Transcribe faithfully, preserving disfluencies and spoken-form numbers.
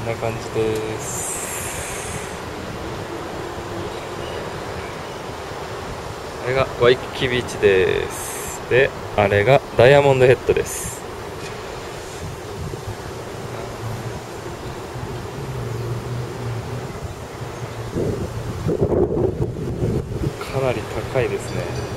な感じです。あれがワイキキビーチです。で、あれがダイヤモンドヘッドです。かなり高いですね。